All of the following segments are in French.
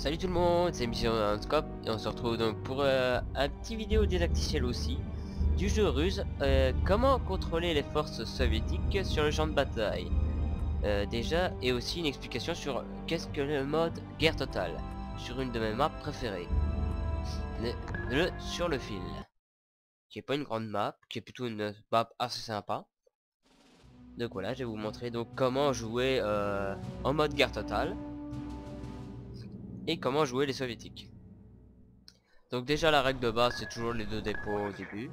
Salut tout le monde, c'est Mission Scope et on se retrouve donc pour un petit vidéo didacticiel aussi du jeu Ruse. Comment contrôler les forces soviétiques sur le champ de bataille déjà, et aussi une explication sur qu'est-ce que le mode guerre totale sur une de mes maps préférées, sur le fil, qui est pas une grande map, qui est plutôt une map assez sympa. Donc voilà, je vais vous montrer donc comment jouer en mode guerre totale et comment jouer les soviétiques. Donc déjà la règle de base c'est toujours les deux dépôts au début.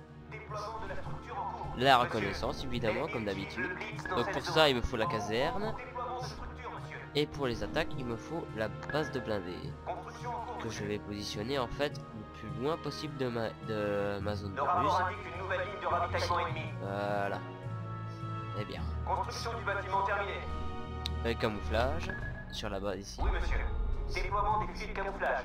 La reconnaissance évidemment comme d'habitude. Donc pour ça il me faut la caserne. Et pour les attaques il me faut la base de blindés. Que je vais positionner en fait le plus loin possible de ma zone de ruse. Voilà. Et bien. Construction du bâtiment terminée. Le camouflage sur la base ici. Oui monsieur. Déploiement des fils de camouflage.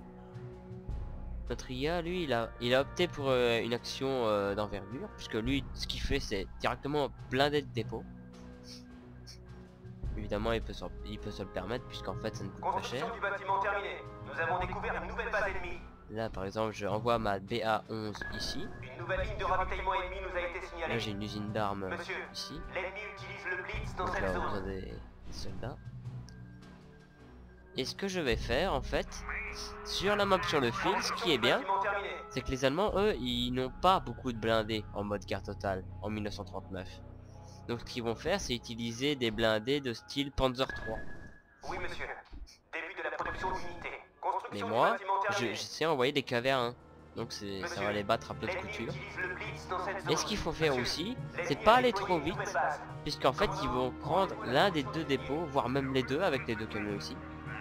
Notre IA, lui, il a opté pour une action d'envergure, puisque lui, ce qu'il fait, c'est directement blinder de dépôt. Évidemment, il peut se le permettre, puisqu'en fait, ça ne coûte pas cher. Construction du bâtiment terminée. Nous avons découvert une nouvelle base ennemie. Là, par exemple, je envoie ma BA-11 ici. Une nouvelle ligne de ravitaillement ennemie nous a été signalée. Là, j'ai une usine d'armes Monsieur, ici. l'ennemi utilise le blitz dans Donc cette là, on a zone. des soldats. Et ce que je vais faire, en fait, sur la map sur le fil, ce qui est bien, c'est que les Allemands, eux, ils n'ont pas beaucoup de blindés en mode guerre totale en 1939. Donc ce qu'ils vont faire, c'est utiliser des blindés de style Panzer III. Oui monsieur. Début de la production d'unités. Mais Construction du moi, bâtiment terminée. je sais envoyer des cavernes. Donc ça Monsieur, va les battre à peu de l'ennemi couture. utilise le blitz dans cette zone. Et ce qu'il faut faire Monsieur, aussi, c'est l'ennemi pas a aller déployé trop une vite, nouvelle base. puisqu'en fait ils vont prendre l'un des deux dépôts, voire même les deux avec les deux camions aussi.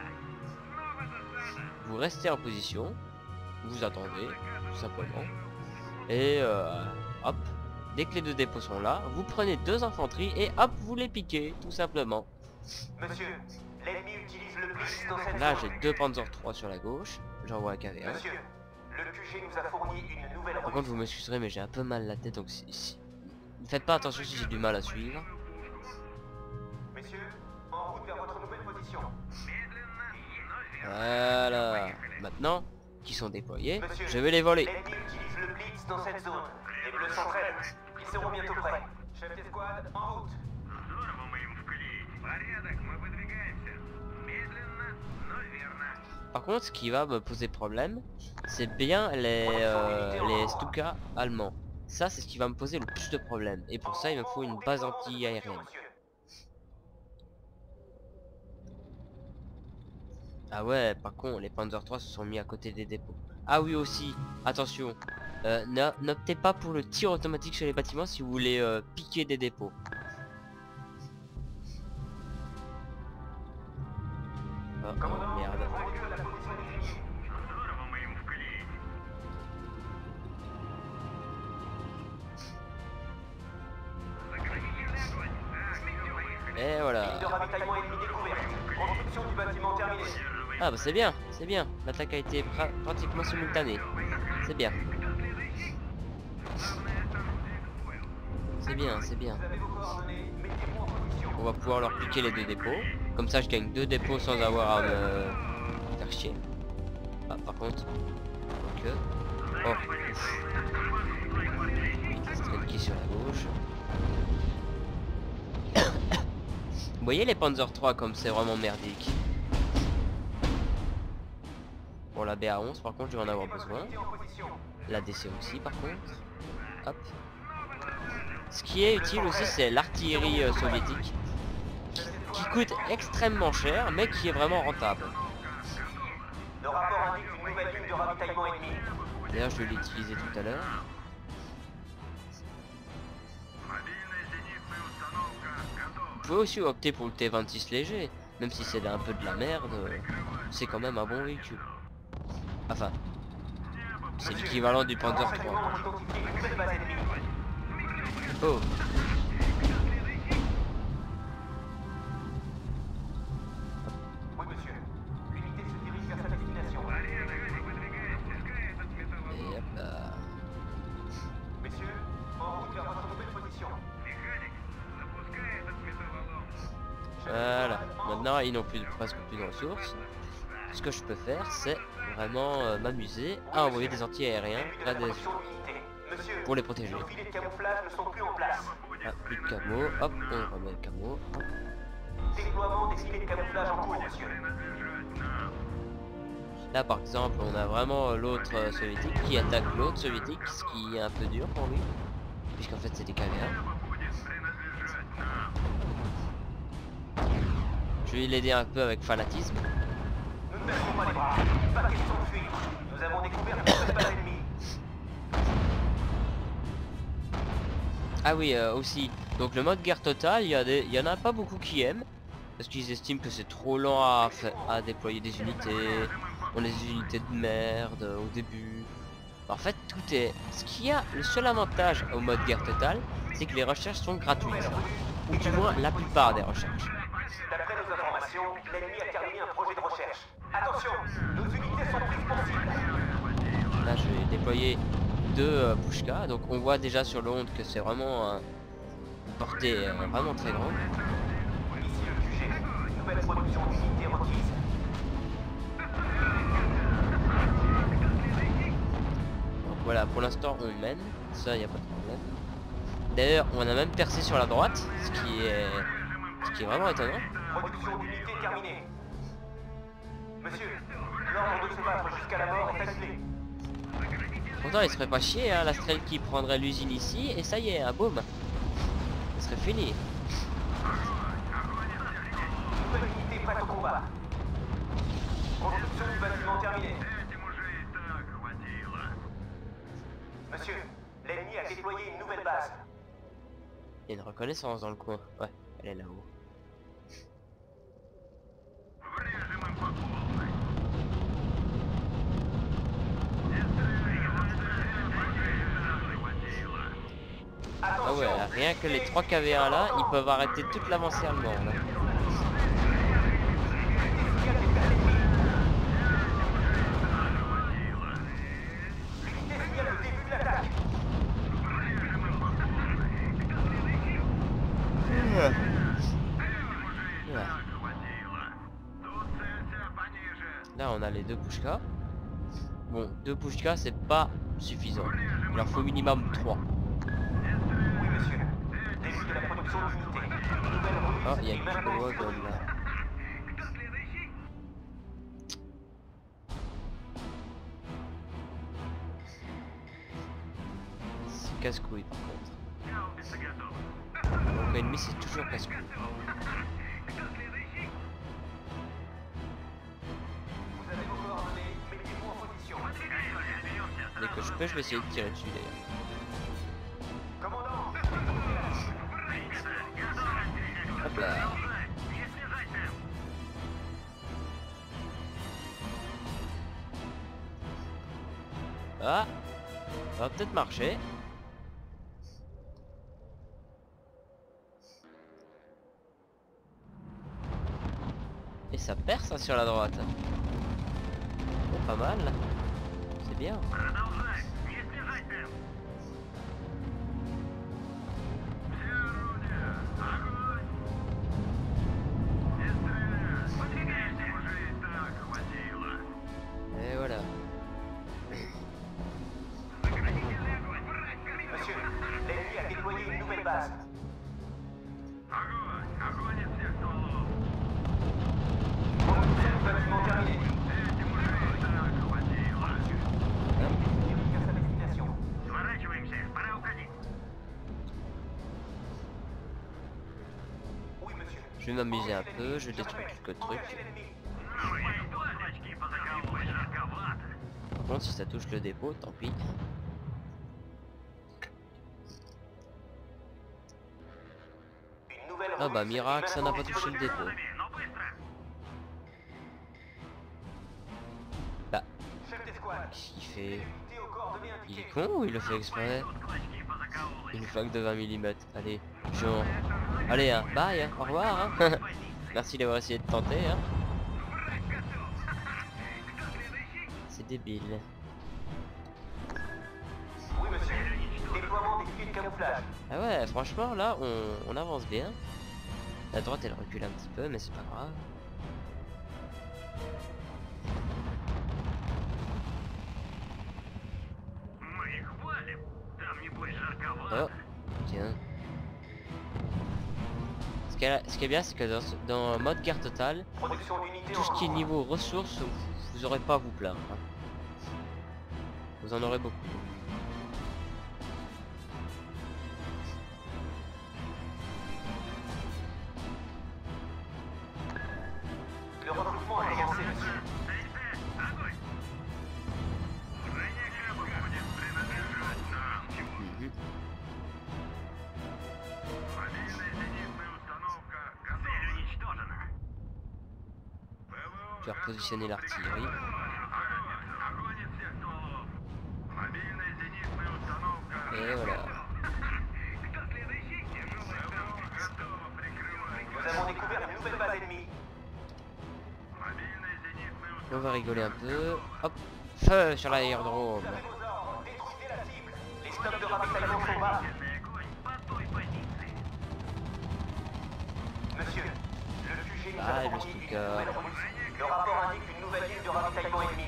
Vous restez en position, vous attendez, tout simplement. Et hop, dès que les deux dépôts sont là, vous prenez deux infanteries et hop, vous les piquez, tout simplement. Monsieur, l'ennemi utilise le blitz dans cette Là zone. j'ai deux Panzer III sur la gauche, j'envoie un caverne. Monsieur, le QG nous a fourni une nouvelle Par contre vous m'excuserez mais j'ai un peu mal la tête, donc ne faites pas attention si j'ai du mal à suivre. Messieurs, en route vers votre nouvelle position. Voilà. Maintenant qu'ils sont déployés, Monsieur, je vais les voler. l'ennemi utilise le blitz dans cette zone. Les bleus s'entraînent. Ils seront bientôt prêts. Chef d'escouade, en route. Par contre, ce qui va me poser problème, c'est bien les Stuka allemands. Ça, c'est ce qui va me poser le plus de problèmes. Et pour ça, il me faut une base anti-aérienne. Ah ouais, par contre, les Panzer III se sont mis à côté des dépôts. Ah oui aussi, attention, n'optez pas pour le tir automatique sur les bâtiments si vous voulez piquer des dépôts. Oh merde. Et voilà. Ligne de ravitaillement ennemi découverte. Construction du bâtiment terminée. Ah bah c'est bien, c'est bien. L'attaque a été pratiquement simultanée. C'est bien. C'est bien, c'est bien. Vous avez vos coordonnées, mettez-vous en position. On va pouvoir leur piquer les deux dépôts. Comme ça je gagne deux dépôts sans avoir à me faire chier. Ah par contre. Ok. Oh. Ouf. Qui sur la gauche. Vous voyez les Panzer III comme c'est vraiment merdique. Pour la BA-11 par contre je vais en avoir besoin. La DC aussi par contre. Hop. Ce qui est utile aussi c'est l'artillerie soviétique. Qui coûte extrêmement cher mais qui est vraiment rentable. Le rapport indique une nouvelle ligne de ravitaillement ennemi. D'ailleurs je vais l'utiliser tout à l'heure. Vous pouvez aussi opter pour le T26 léger, même si c'est un peu de la merde, c'est quand même un bon véhicule. Enfin, c'est l'équivalent du Panzer III. Oh. Oui monsieur, l'unité se dirige vers sa destination. Et hop là. Messieurs, en route vers votre nouvelle position. Voilà, maintenant ils n'ont presque plus de ressources. ce que je peux faire, c'est vraiment m'amuser à envoyer des anti-aériens là, Monsieur, pour les protéger. nos filets de camouflage ne sont plus en place. Ah, plus de camo, hop, on remet le camo. Hop. Déploiement des filets de camouflage en cours, monsieur. Là par exemple, on a vraiment l'autre soviétique qui attaque l'autre soviétique, ce qui est un peu dur pour lui, puisqu'en fait c'est des caméras. Je vais l'aider un peu avec fanatisme. Nous ne baisserons pas les bras. Pas question de fuir. Nous avons découvert une nouvelle base ennemie. Ah oui, aussi. Donc le mode guerre totale, il y en a pas beaucoup qui aiment, parce qu'ils estiment que c'est trop lent à déployer des unités. On a des unités de merde au début. En fait, tout est... Ce qu'il y a, le seul avantage au mode guerre totale, c'est que les recherches sont gratuites. Ou du moins la plupart des recherches. D'après nos informations, l'ennemi a terminé un projet de recherche. Attention, nos unités sont prises pour cible. Là, je vais déployer 2 Pushka. Donc on voit déjà sur le honte que c'est vraiment une portée vraiment très grande. Ici le QG. Nouvelle production d'unités requise. Donc voilà, pour l'instant on mène. Ça, y a pas de problème. D'ailleurs, on a même percé sur la droite, ce qui est vraiment étonnant. Production d'unités terminée. Monsieur, l'ordre de se battre jusqu'à la mort est annulé. Pourtant, il serait pas chier, hein, la Strel qui prendrait l'usine ici, et ça y est, un boom. Ce serait fini. Nouvelle unité prête au combat. Construction du bâtiment terminée. Monsieur, l'ennemi a déployé une nouvelle base. Il y a une reconnaissance dans le coin. Ouais, elle est là-haut. Ah ouais, rien que les 3 KV1 là, ils peuvent arrêter toute l'avancée allemande. Là. L'unité signale le début de l'attaque. Là on a les 2 Pushka. Bon, 2 Pushka c'est pas suffisant. Il en faut minimum 3. Oui, monsieur. Début de la production d'unités. Oh, il y a une wagon là. C'est casse-couille par contre. Donc l'ennemi c'est toujours casse-couille. Vous avez vos coordonnées, mettez-vous en position. Dès que je peux, je vais essayer de tirer dessus d'ailleurs. Commandant, Hop là. Ah, ça va peut-être marcher. Et ça perce hein, sur la droite. Bon, pas mal. C'est bien. Et voilà. monsieur, l'ennemi a déployé une nouvelle base. Production du bâtiment terminée. Monsieur, à sa destination. Oui, monsieur. Je vais m'amuser un peu, je détruis quelques trucs. Par contre, si ça touche le dépôt, tant pis. Ah bah miracle, ça n'a pas touché le dépôt. Bah, qu'est-ce qu'il fait? Il est con ou il le fait exprès? Une flaque de 20 mm. Allez, genre. Allez, hein, bye, hein, au revoir. Hein. Merci d'avoir essayé de tenter. Hein. C'est débile. Oui, monsieur. Déploiement des filets de camouflage. Ah ouais, franchement, là, on avance bien. La droite, elle recule un petit peu, mais c'est pas grave. Oh, tiens. Ce qui est bien, c'est que dans mode guerre totale, Production d'unités tout ce qui est niveau ressources, vous aurez pas à vous plaindre. Hein. Vous en aurez beaucoup. Le recrutement a commencé, monsieur. Tu vas repositionner l'artillerie. Et voilà. Nous avons découvert une nouvelle base ennemie. On va rigoler un peu. Hop, feu sur l'aérodrome. Vous avez vos ordres. Détruisez la cible. Les stocks de ravitaillement sont bas. Monsieur, le QG nous Ah, a le fourni une Stuka. nouvelle ruse. Le rapport indique une nouvelle ligne de ravitaillement ennemie.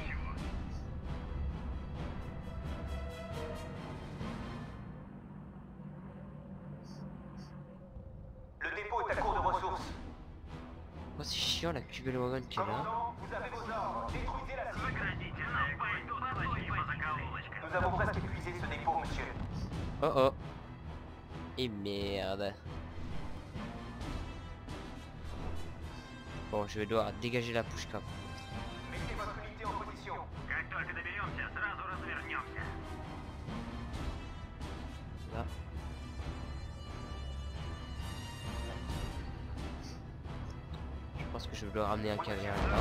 Le dépôt est à court de ressources. Oh, c'est chiant la Cubel Wagon qui est là. Commandant, vous avez vos ordres. Détruisez la cible. Nous avons presque épuisé ce dépôt, monsieur. Oh oh. Et merde. Bon, je vais devoir dégager la pushka. Mettez votre unité en position. Là. Je pense que je dois ramener un cavalier là-bas.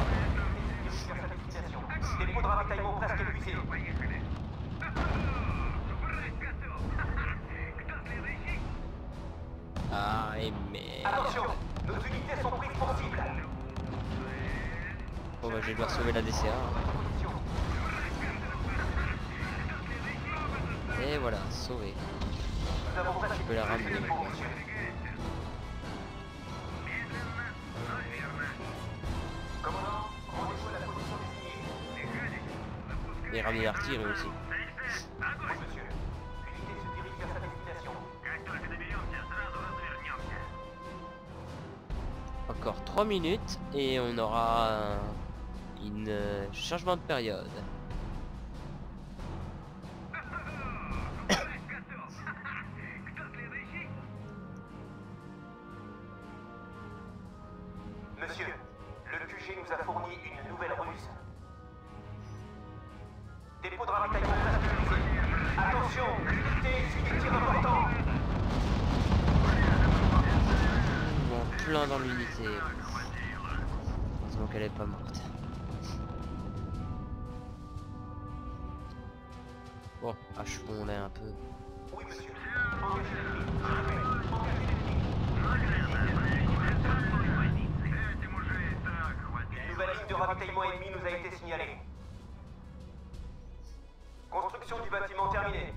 Dépôt de ravitaillement presque épuisé. Ah, et merde. Attention, nos unités sont prises pour cible. Bon, bah, je vais devoir sauver la DCA. Hein. Position. Et voilà, sauvé. Nous avons presque Je peux la ramener. épuisé le dépôt, monsieur. Commandant, rendez-vous à la position désignée. Et ramener l'artillerie aussi. Oui, monsieur. L'unité se dirige vers sa destination. Encore 3 minutes et on aura une changement de période. Monsieur, le QG nous a fourni une nouvelle ruse. Dépôt de ravitaillement presque épuisé. Attention, l'unité suit des tirs importants. Bon, plein dans l'unité. Heureusement qu'elle est pas morte. Bon, achevons-les un peu. Oui, monsieur. Engagez l'ennemi. Je répète, engagez l'ennemi. Une nouvelle ligne de ravitaillement ennemi nous a été signalée. Construction du bâtiment terminée.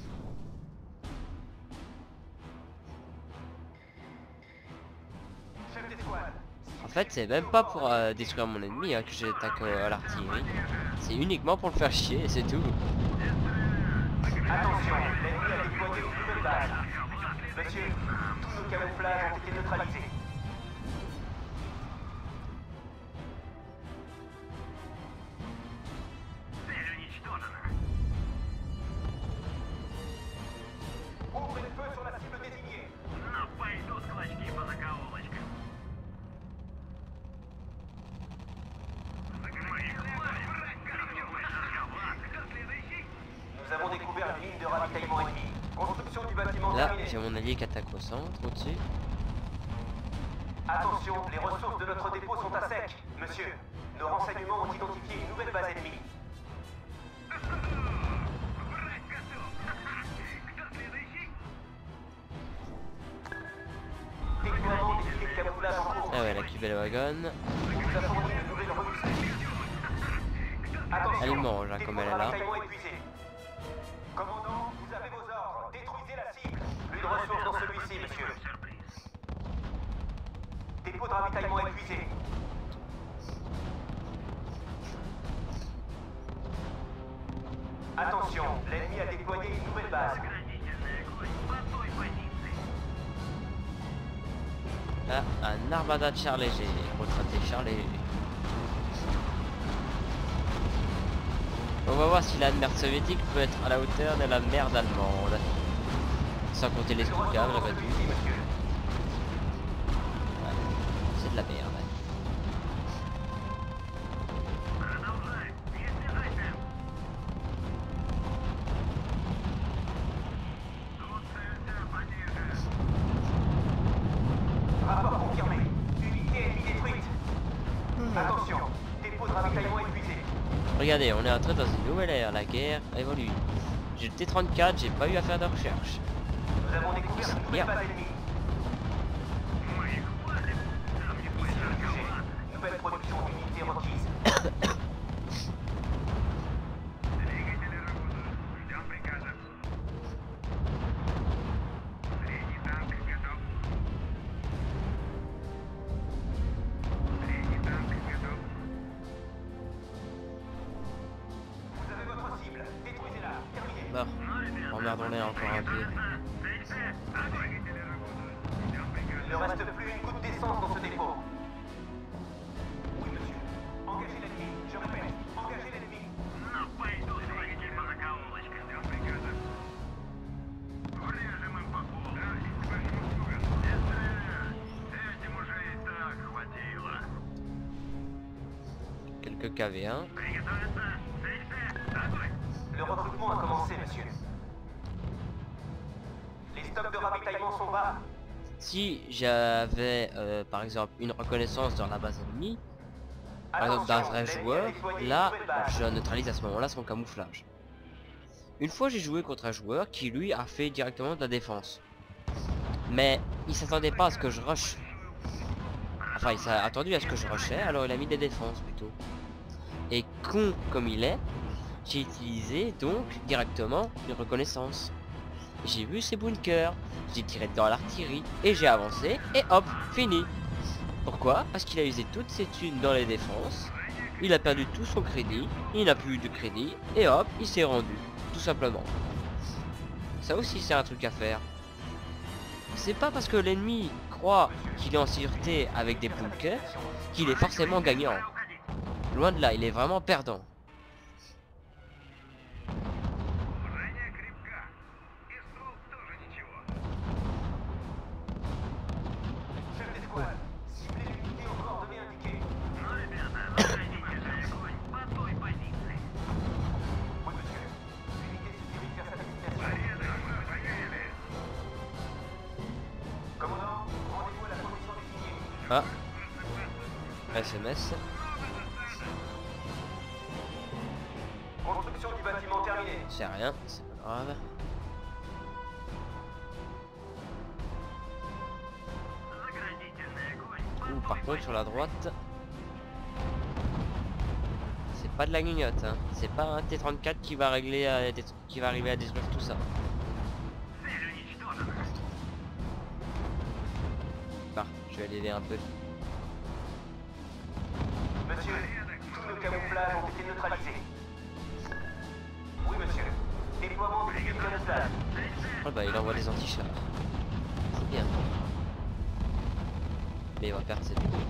Chef d'escouade. En fait, c'est même pas pour détruire mon ennemi hein, que j'attaque à l'artillerie. C'est uniquement pour le faire chier et c'est tout. Attention, l'ennemi a déployé une nouvelle base. Monsieur, tous nos camouflages ont été neutralisés. Ouvrez le feu sur la cible désignée. Nous avons découvert une ligne de ravitaillement ennemi. Construction du bâtiment Là, terminée. j'ai mon allié qui attaque au centre, au-dessus. Attention, les ressources de notre dépôt sont à sec. Monsieur, nos renseignements ont identifié une nouvelle base ennemie. Déploiement des filets de camouflage en cours. Ah ouais, la Cubel Wagon. On nous a fourni une nouvelle ruse. Attention, Elle mange hein, dépôt comme de elle est là. ravitaillement épuisé. Commandant, vous avez vos ordres. Détruisez la cible. Plus de ressources dans celui-ci, monsieur. Dépôt de ravitaillement épuisé. Attention, l'ennemi a déployé une nouvelle base. Là, un armada de chars légers. Retraité chars légers. On va voir si la merde soviétique peut être à la hauteur de la merde allemande. Sans compter les scoutables, la tout. C'est de la merde. Rapport confirmé. Unité ennemie détruite. Attention, dépôt de ravitaillement épuisé. Regardez, on est entré dans une nouvelle ère, la guerre évolue. J'ai le T-34, j'ai pas eu à faire de recherche. Nous avons découvert une nouvelle base ennemie. Ici le QG. Nouvelle production d'unités requise. Vous avez votre cible. Détruisez-la. Terminé. Bon, emmerdons-les encore un peu. Il ne reste plus une goutte d'essence dans ce dépôt. Oui, monsieur. Engagez l'ennemi. Je répète, engagez l'ennemi. Quelques KV1. Le recrutement a commencé, monsieur. Les stocks de ravitaillement sont bas. Si j'avais par exemple une reconnaissance dans la base ennemie, par exemple d'un vrai joueur, là je neutralise à ce moment-là son camouflage. Une fois j'ai joué contre un joueur qui lui a fait directement de la défense. Mais il s'attendait pas à ce que je rush. Enfin il s'est attendu à ce que je rushais, alors il a mis des défenses plutôt. Et con comme il est, j'ai utilisé donc directement une reconnaissance. J'ai vu ses bunkers, j'ai tiré dans l'artillerie et j'ai avancé et hop, fini. Pourquoi? Parce qu'il a usé toutes ses thunes dans les défenses, il a perdu tout son crédit, il n'a plus eu de crédit et hop, il s'est rendu, tout simplement. Ça aussi c'est un truc à faire. C'est pas parce que l'ennemi croit qu'il est en sécurité avec des bunkers qu'il est forcément gagnant. Loin de là, il est vraiment perdant. Chef d'escouade, ciblez l'unité aux coordonnées indiquées. Oui, monsieur. L'unité se dirige vers sa destination. Commandant, rendez-vous à la position désignée. Ah, SMS. Construction du bâtiment terminée. C'est rien, c'est pas grave. Ouh, par contre sur la droite, c'est pas de la gnognotte, hein. C'est pas un T-34 qui va régler qui va arriver à détruire tout ça. Bah, je vais l'aider un peu. Monsieur, tous nos camouflages ont été neutralisés. Oui, monsieur. Déploiement de lignes de camouflage. Oh bah il envoie des anti-chars. C'est bien. Mais il va perdre cette ligne.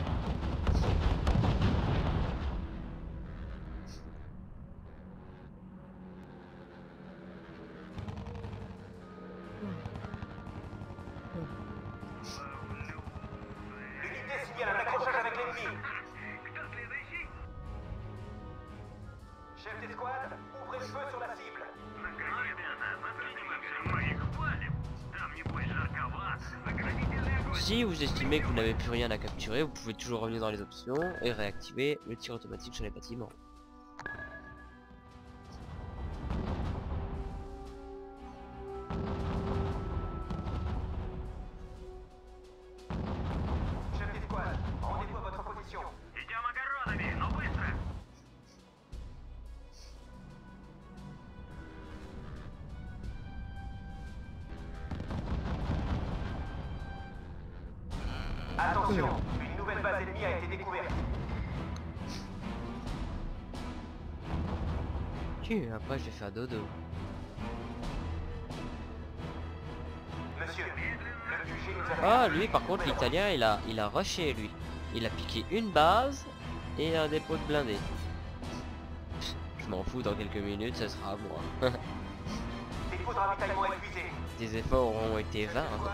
L'unité signale un accrochage avec l'ennemi. Chef d'escouade, ouvrez le feu sur la cible. Si vous estimez que vous n'avez plus rien à capturer, vous pouvez toujours revenir dans les options et réactiver le tir automatique sur les bâtiments. Chef d'escouade, rendez-vous à votre position. Attention, une nouvelle base ennemie a été découverte. Après je vais faire dodo. Monsieur, le QG nous Ah, lui, par contre, l'italien, il a rushé, lui. Il a piqué une base et un dépôt de blindés. Je m'en fous, dans quelques minutes, ce sera à moi. Dépôt de ravitaillement épuisé. Des efforts auront été vains. Hein.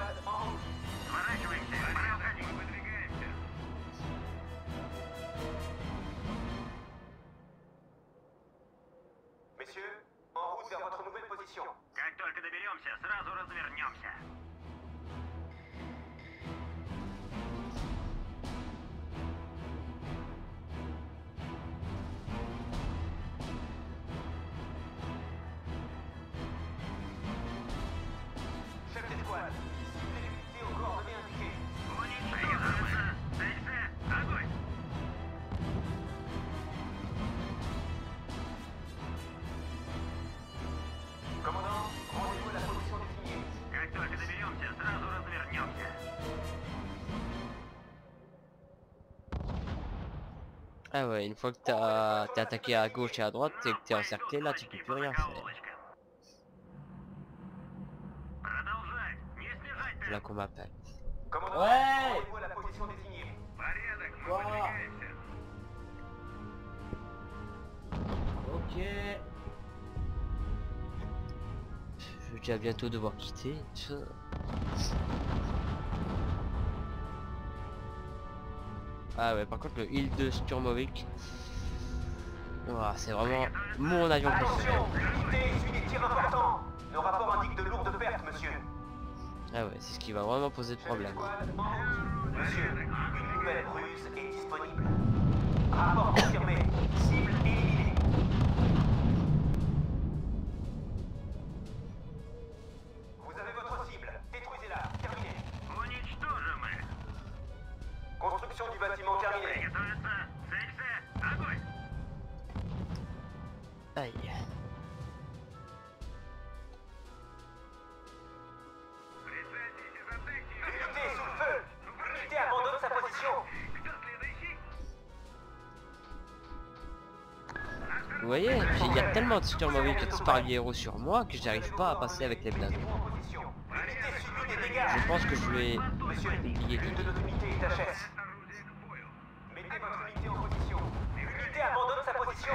Messieurs, en route vers votre nouvelle position. Как только доберемся, сразу развернемся. Chef d'escouade, ciblez l'unité aux coordonnées indiquées. Уничтожился. Целься. Огонь. Commandant, rendez-vous à la position désignée. Как только доберемся, сразу развернемся. Ah ouais, une fois que t'es attaqué à gauche et à droite et que t'es encerclé, là tu peux plus rien faire. Продолжать. Не снижать C'est là qu'on m'appelle. Commandant, Ouais. rendez-vous à la position désignée. порядок. Мы Wow. подвигаемся. Ok. Je vais déjà bientôt devoir quitter. Ah ouais, par contre le Il-2 Sturmovik, ouah, c'est vraiment mon avion préféré. Attention, l'unité essuie des tirs importants. Nos rapports indiquent de lourdes pertes, monsieur. Ah ouais, c'est ce qui va vraiment poser Chef problème. d'escouade, en route. Monsieur, une nouvelle ruse est disponible. Rapport confirmé. Cible éliminée. Vous avez votre cible. Détruisez-la. Terminé. Уничтожим их. Construction du bâtiment terminée. Приготовиться. Целься. Огонь. Aïe. Прицельтесь и затыкьте. L'unité est sous le feu. L'unité abandonne sa position. Кто следующий? Vous voyez, il y a tellement de Sturmovik et de Sparviero sur moi que j'arrive pas à passer avec les blindés. Mettez-vous en position. L'unité subit des dégâts. Je pense que je vais Monsieur, oublier l'une de nos unités est HS. Орудие к бою. Mettez votre unité en position. L'unité abandonne sa position.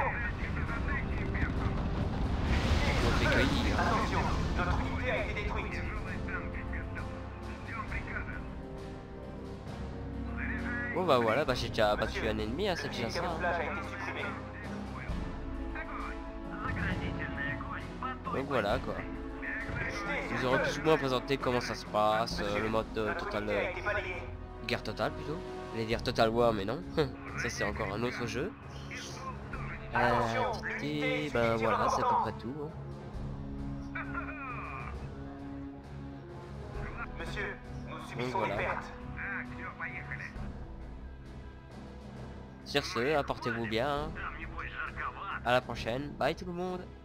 on fait cueillir. Attention, notre unité a été détruite. Тяжелый танк готов. Ждем приказа. Заряжай. Bon bah voilà, bah j'ai déjà battu un ennemi, hein, c'est Le déjà ça. Hein. camouflage a été supprimé. Огонь. Заградительный огонь. По той Donc voilà quoi. L'unité est Ils sous auraient le plus feu. ou moins présenté comment ça se passe, le mode Notre total, unité a été balayée. guerre totale plutôt. Je vais dire Total War mais non, ça c'est encore un autre jeu. Et ben voilà, c'est à peu près tout. Hein. Monsieur, nous subissons voilà. des pertes. Так, все, поехали. Sur ce, apportez-vous bien. Hein. Там, небось, жарковато. À la prochaine. Bye tout le monde.